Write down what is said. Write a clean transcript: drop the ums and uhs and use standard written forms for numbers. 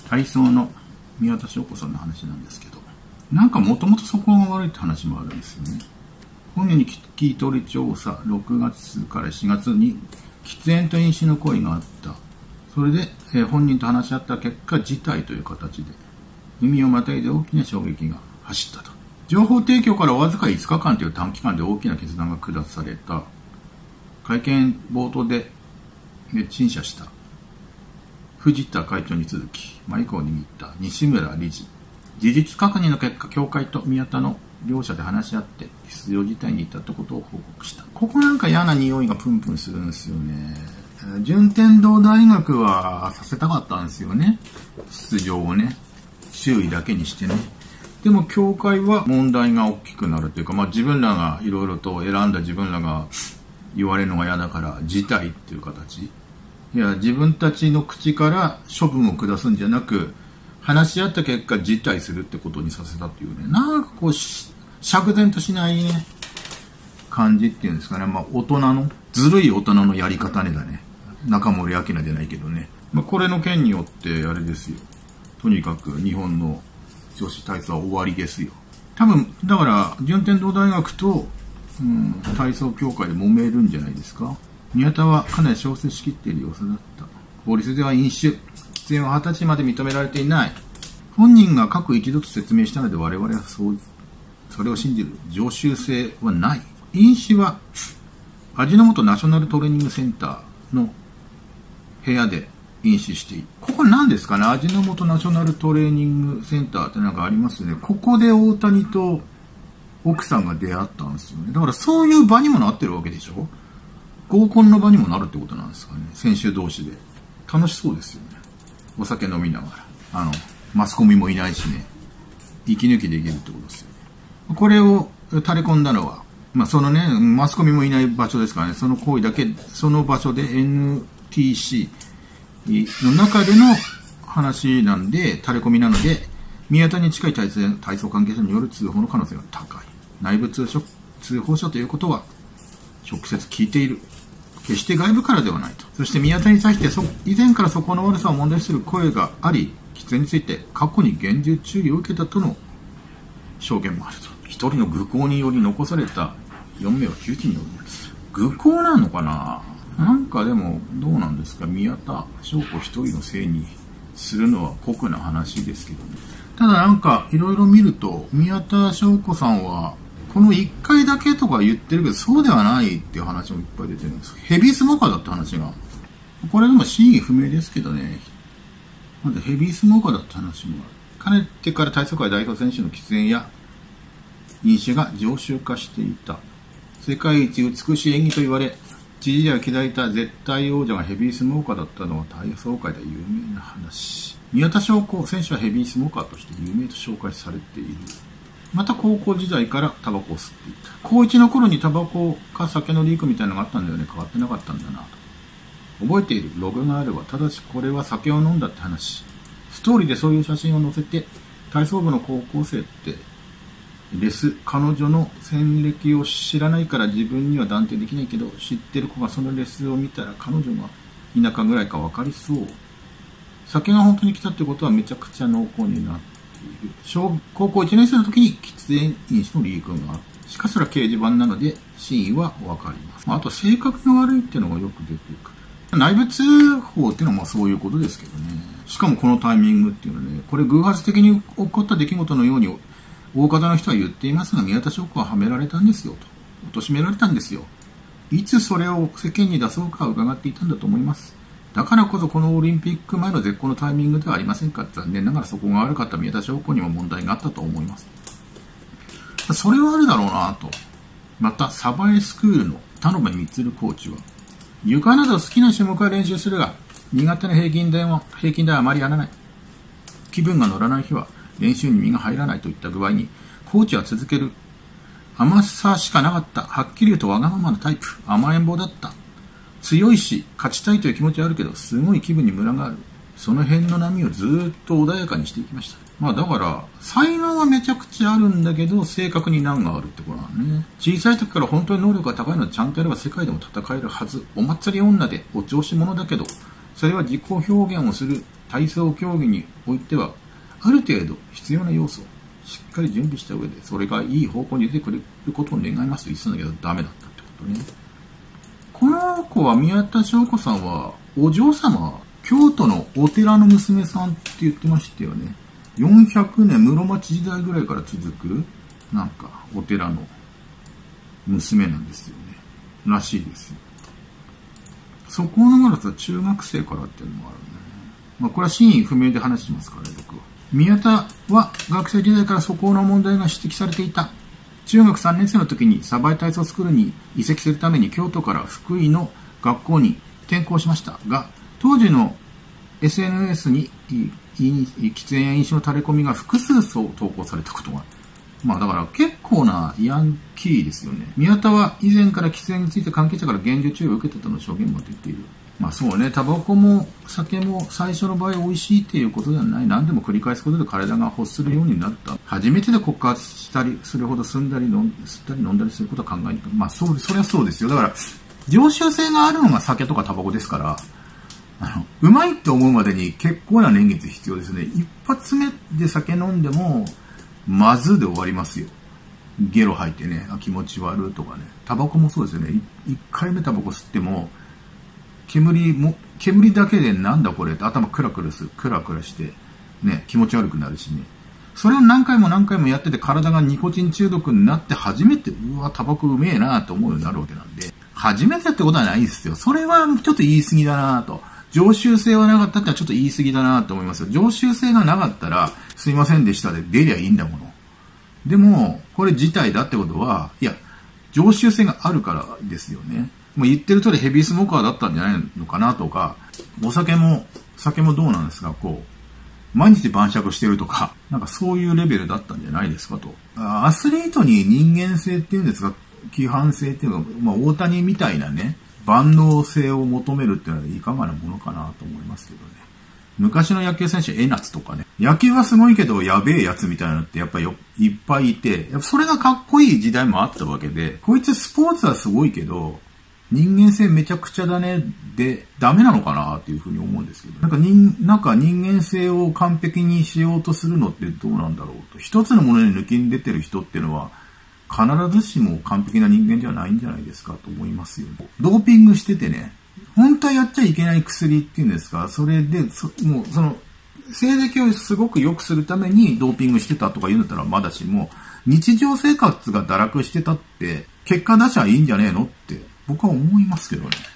体操の宮田翔子さんの話なんですけど、なんかもともとそこが悪いって話もあるんですよね。本人に聞き取り調査、6月から4月に喫煙と飲酒の行為があった。それで、本人と話し合った結果、辞退という形で、海をまたいで大きな衝撃が走ったと。情報提供からわずか5日間という短期間で大きな決断が下された。会見冒頭で陳謝した藤田会長に続き、マイクを握った西村理事。事実確認の結果、協会と宮田の両者で話し合って出場辞退に至ったことを報告した。ここなんか嫌な匂いがプンプンするんですよね。順天堂大学はさせたかったんですよね。出場をね。周囲だけにしてね。でも協会は問題が大きくなるというか、自分らがいろいろと選んだ自分らが言われるのが嫌だから辞退っていう形。いや、自分たちの口から処分を下すんじゃなく、話し合った結果辞退するってことにさせたっていうね。なんかこう、釈然としないね、感じっていうんですかね。大人の、ずるい大人のやり方ねだね。中森明菜じゃないけどね。これの件によって、あれですよ。とにかく日本の女子体操は終わりですよ。多分、だから、順天堂大学と、体操協会で揉めるんじゃないですか。宮田はかなり小説しきっている様子だった。法律では飲酒、喫煙は20歳まで認められていない。本人が過去一度と説明したので我々はそれを信じる常習性はない。飲酒は味の素ナショナルトレーニングセンターの部屋で飲酒している。ここ何ですかね。味の素ナショナルトレーニングセンターってなんかありますね。ここで大谷と奥さんが出会ったんですよね。だからそういう場にもなってるわけでしょ。合コンの場にもなるってことなんですかね。選手同士で。楽しそうですよね。お酒飲みながら。マスコミもいないしね。息抜きできるってことですよね。これを垂れ込んだのは、そのね、マスコミもいない場所ですからね。その行為だけ、その場所で NTC の中での話なんで、垂れ込みなので、宮田に近い体操関係者による通報の可能性が高い。内部通報者ということは、直接聞いている。決して外部からではないと。そして宮田に対して以前からそこの悪さを問題視する声があり、喫煙について過去に厳重注意を受けたとの証言もあると。一人の愚行により残された4名は窮地による。愚行なのかな。なんかでもどうなんですか。宮田翔子一人のせいにするのは酷な話ですけどね。ただなんかいろいろ見ると宮田翔子さんはこの1回だけとか言ってるけど、そうではないっていう話もいっぱい出てるんです。ヘビースモーカーだって話が。これでも真偽不明ですけどね。まずヘビースモーカーだって話もある。かねてから体操界代表選手の喫煙や飲酒が常習化していた。世界一美しい演技と言われ、知事を築いた絶対王者がヘビースモーカーだったのは体操界では有名な話。宮田翔子選手はヘビースモーカーとして有名と紹介されている。また高校時代からタバコを吸っていた。高1の頃にタバコか酒のリークみたいなのがあったんだよね。変わってなかったんだなと。覚えている。ログがあるわ。ただしこれは酒を飲んだって話。ストーリーでそういう写真を載せて、体操部の高校生って彼女の戦歴を知らないから自分には断定できないけど、知ってる子がそのレスを見たら彼女が田舎ぐらいか分かりそう。酒が本当に来たってことはめちゃくちゃ濃厚になっている。高校1年生の時に喫煙飲酒のリークがある。しかしそれは掲示板なので真意は分かります。あと性格が悪いっていうのがよく出てくる。内部通報っていうのはそういうことですけどね。しかもこのタイミングっていうのはね、これ偶発的に起こった出来事のように大方の人は言っていますが、宮田翔子ははめられたんですよと。貶められたんですよ。いつそれを世間に出そうか伺っていたんだと思います。だからこそこのオリンピック前の絶好のタイミングではありませんか。残念ながらそこが悪かった宮田翔子にも問題があったと思います。それはあるだろうなと。また、サバエスクールの田辺満コーチは、床など好きな種目は練習するが、苦手な平均台はあまりやらない。気分が乗らない日は練習に身が入らないといった具合に、コーチは続ける。甘さしかなかった。はっきり言うとわがままなタイプ。甘えん坊だった。強いし、勝ちたいという気持ちはあるけど、すごい気分にムラがある。その辺の波をずーっと穏やかにしていきました。だから、才能はめちゃくちゃあるんだけど、性格に難があるってことなのね。小さい時から本当に能力が高いので、ちゃんとやれば世界でも戦えるはず。お祭り女でお調子者だけど、それは自己表現をする体操競技においては、ある程度必要な要素をしっかり準備した上で、それがいい方向に出てくれることを願いますと言ってたんだけど、ダメだったってことね。この子は、宮田翔子さんは、お嬢様、京都のお寺の娘さんって言ってましたよね。400年、室町時代ぐらいから続く、なんか、お寺の娘なんですよね。らしいですよ。そこのまださ、中学生からっていうのもあるね。まあ、これは真意不明で話しますからね、僕は。宮田は学生時代から素行の問題が指摘されていた。中学3年生の時にサバイ体操スクールに移籍するために京都から福井の学校に転校しましたが、当時の SNS に喫煙や飲酒の垂れ込みが複数投稿されたことが、まあだから結構なヤンキーですよね。宮田は以前から喫煙について関係者から厳重注意を受けてたとの証言も出ている。まあそうね、タバコも酒も最初の場合美味しいっていうことではない。何でも繰り返すことで体が欲するようになった。初めてで告発したりするほど吸ったり飲んだりすることは考えにくい。まあそりゃそうですよ。だから常習性があるのが酒とかタバコですから、うまいって思うまでに結構な年月必要ですね。一発目で酒飲んでも、まずで終わりますよ。ゲロ吐いてね、気持ち悪いとかね。タバコもそうですよね。一回目タバコ吸っても、煙だけでなんだこれって頭クラクラして、ね、気持ち悪くなるしね。それを何回もやってて体がニコチン中毒になって初めて、うわ、タバコうめえなと思うようになるわけなんで、初めてってことはないですよ。それはちょっと言い過ぎだなと。常習性はなかったってのはちょっと言い過ぎだなと思いますよ。常習性がなかったら、すいませんでしたで出りゃいいんだもの。でも、これ自体だってことは、いや、常習性があるからですよね。もう言ってる通りヘビースモーカーだったんじゃないのかなとか、酒もどうなんですか、こう、毎日晩酌してるとか、なんかそういうレベルだったんじゃないですかと。アスリートに人間性っていうんですか、規範性っていうのは、まあ大谷みたいなね、万能性を求めるっていうのはいかがなものかなと思いますけどね。昔の野球選手、江夏とかね。野球はすごいけど、やべえやつみたいなのってやっぱりいっぱいいて、やっぱそれがかっこいい時代もあったわけで、こいつスポーツはすごいけど、人間性めちゃくちゃだね、で、ダメなのかなっていうふうに思うんですけど、なんか人間性を完璧にしようとするのってどうなんだろうと。一つのものに抜きに出てる人っていうのは、必ずしも完璧な人間ではないんじゃないですかと思いますよね。ドーピングしててね、本当はやっちゃいけない薬っていうんですか、それで、もうその、成績をすごく良くするためにドーピングしてたとか言うんだったらまだしも、日常生活が堕落してたって、結果出しゃいいんじゃねえのって、僕は思いますけどね。